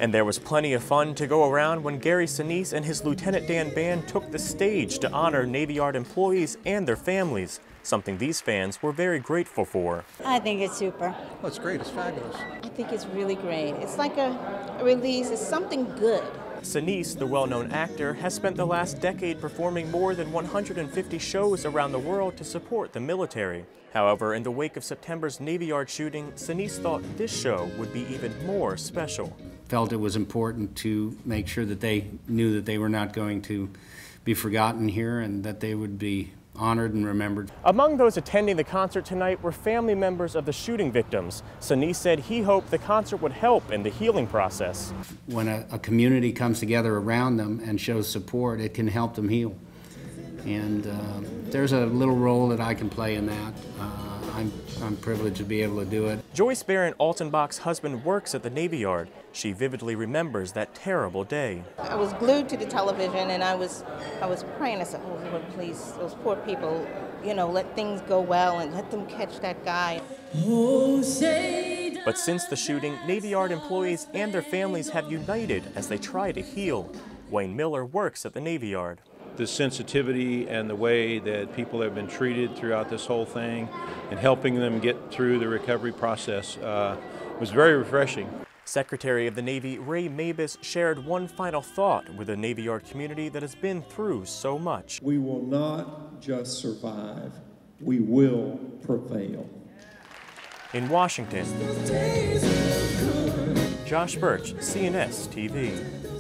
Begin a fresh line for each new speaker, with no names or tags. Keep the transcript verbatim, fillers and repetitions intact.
And there was plenty of fun to go around when Gary Sinise and his Lieutenant Dan band took the stage to honor Navy Yard employees and their families, something these fans were very grateful for.
I think it's super.
Well, it's great. It's fabulous.
I think it's really great. It's like a, a release. It's something good.
Sinise, the well-known actor, has spent the last decade performing more than one hundred fifty shows around the world to support the military. However, in the wake of September's Navy Yard shooting, Sinise thought this show would be even more special.
Felt it was important to make sure that they knew that they were not going to be forgotten here and that they would be honored and remembered.
Among those attending the concert tonight were family members of the shooting victims. Sinise said he hoped the concert would help in the healing process.
When a, a community comes together around them and shows support, it can help them heal. And uh, there's a little role that I can play in that. Uh, I'm, I'm privileged to be able to do it.
Joyce Barron Altenbach's husband works at the Navy Yard. She vividly remembers that terrible day.
I was glued to the television and I was, I was praying. I said, oh Lord, please, those poor people, you know, let things go well and let them catch that guy.
But since the shooting, Navy Yard employees and their families have united as they try to heal. Wayne Miller works at the Navy Yard.
The sensitivity and the way that people have been treated throughout this whole thing and helping them get through the recovery process uh, was very refreshing.
Secretary of the Navy Ray Mabus shared one final thought with the Navy Yard community that has been through so much.
We will not just survive, we will prevail.
In Washington, Josh Birch, C N S T V.